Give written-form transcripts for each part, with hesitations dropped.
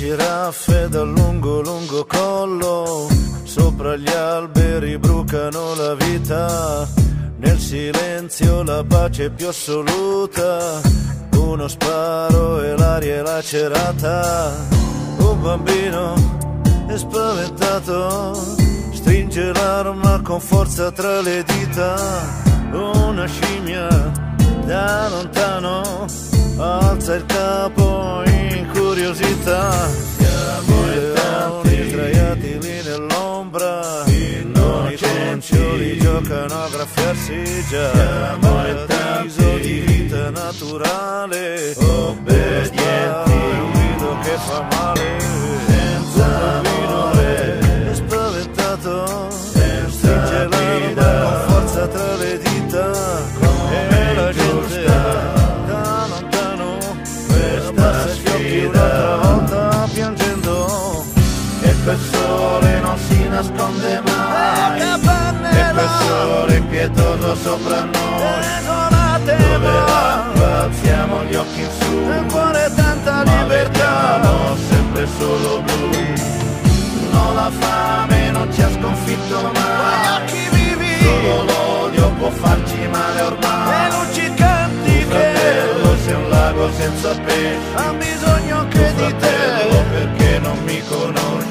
giraffe dal lungo lungo collo, sopra gli alberi brucano la vita, nel silenzio la pace più assoluta, uno sparo e l'aria è lacerata. Un bambino è spaventato, stringe l'arma con forza tra le dita, una scimmia da lontano alza il capo in curiosità. Siamo i leoni sdraiati lì nell'ombra, innocenti giocano a graffiarsi già. Siamo l'avviso di vita naturale, obbedienti, un grido che fa male. Senza amore è spaventato, stringe l'arma con forza tra le dita, e la gente da lontano abbassa gli occhi un'altra volta piangendo. E quel sole non si nasconde mai, e quel sole pietoso sopra noi, dove alziamo gli occhi in su, nel cuore tanta ma libertà, vediamo sempre solo blu. No, la fame non ci ha sconfitto mai, occhi vivi, solo l'odio può farci male ormai. e luccicanti che Fratello, sei un lago senza pesci, ha bisogno che di te. fratello, perché non mi conosci?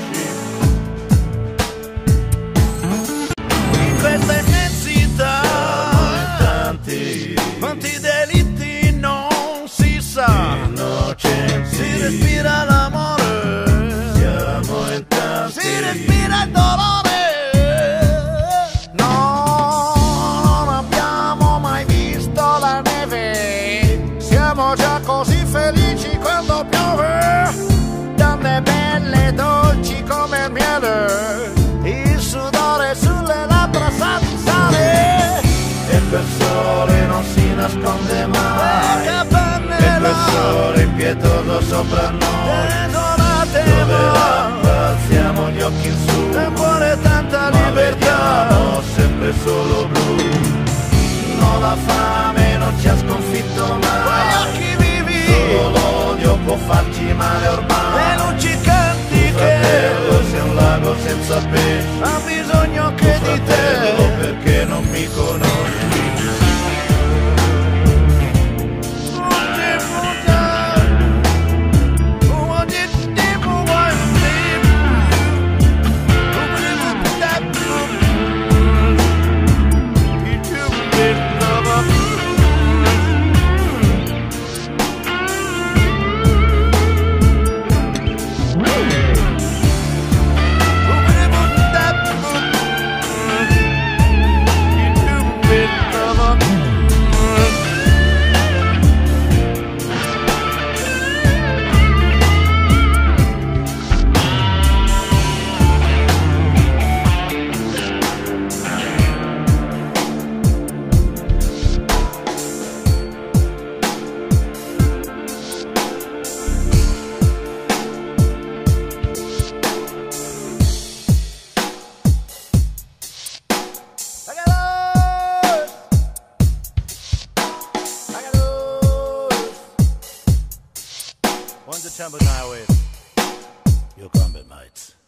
In questa immensità Tanti quanti delitti non si sa, innocenti, si respira l'amore, siamo in tanti, si respira il dolore. No, non abbiamo mai visto la neve, siamo già così felici quando piove, donne belle dolci come il miele, il sudore sulle labbra sa di sale. e quel sole non si nasconde mai, e quel sole pietoso sopra noi, Desolate dove ma alziamo gli occhi in su, nel cuore tanta ma libertà. vediamo sempre solo blu. No, la fame non ci ha sconfitto Quegli mai, occhi vivi, solo l'odio può farci male e ormai. luccicanti che Fratello, sei un lago senza pesci, ha bisogno che di fratello, te. perché non mi conosci? One to Chamber Highway. Your combat mates.